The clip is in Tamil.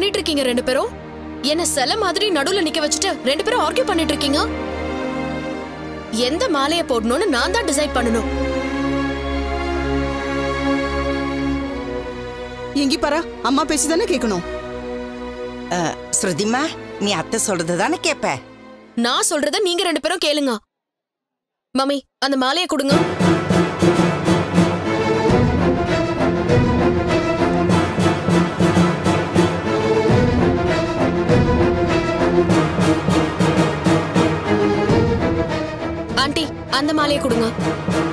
பண்ணிட்டு இருக்கீங்க ரெண்டு பேரும்? என்ன சில மாதிரி நடுவுல நிக்க வச்சுட்டு ரெண்டு பேரும் ஆர்கியூ பண்ணிட்டு இருக்கீங்க. எந்த மாலையை போடணும்னு நான் தான் டிசைட் பண்ணணும். எங்கி பாரா, அம்மா பேசிதானே கேட்கணும். ஸ்ருதிமா, நீ அத்தை சொல்றதுதானே கேப்ப. நான் சொல்றத நீங்க ரெண்டு பேரும் கேளுங்க. மம்மி, அந்த மாலையை கொடுங்க. ஆண்டி, அந்த மாலையை கொடுங்க.